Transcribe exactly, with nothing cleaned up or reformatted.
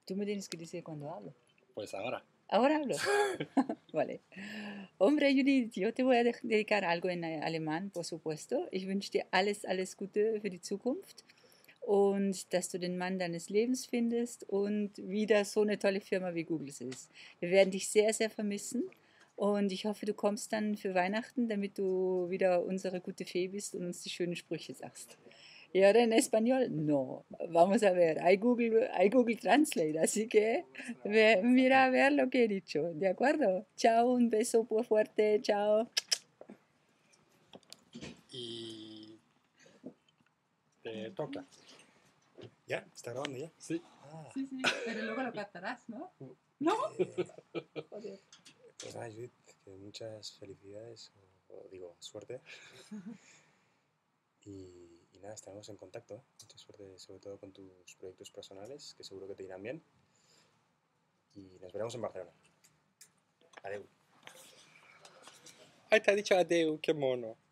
Tú me tienes que decir cuándo hablo. Pues ahora. Ahora hablo. Vale. Hombre, Judith, yo te voy a de- dedicar algo en äh, alemán, por supuesto. Ich wünsche dir alles, alles Gute für die Zukunft und dass du den Mann deines Lebens findest und wieder so eine tolle Firma wie Google ist. Wir werden dich sehr, sehr vermissen und ich hoffe, du kommst dann für Weihnachten, damit du wieder unsere gute Fee bist und uns die schönen Sprüche sagst. ¿Y ahora en español? No. Vamos a ver. Hay Google, hay Google Translate, así que ve- mira a ver lo que he dicho. ¿De acuerdo? Chao, un beso muy fuerte. Chao. Y... te toca. ¿Ya? ¿Está grabando ya? Sí. Ah, Sí, sí, pero luego lo captarás, ¿no? ¿No? eh, Joder. pues nada, Judith, que muchas felicidades, o, o digo, suerte. Y, y nada, estaremos en contacto, ¿eh? Mucha suerte, sobre todo con tus proyectos personales, que seguro que te irán bien. Y nos veremos en Barcelona. Adeu. Ay, te ha dicho adeu, qué mono.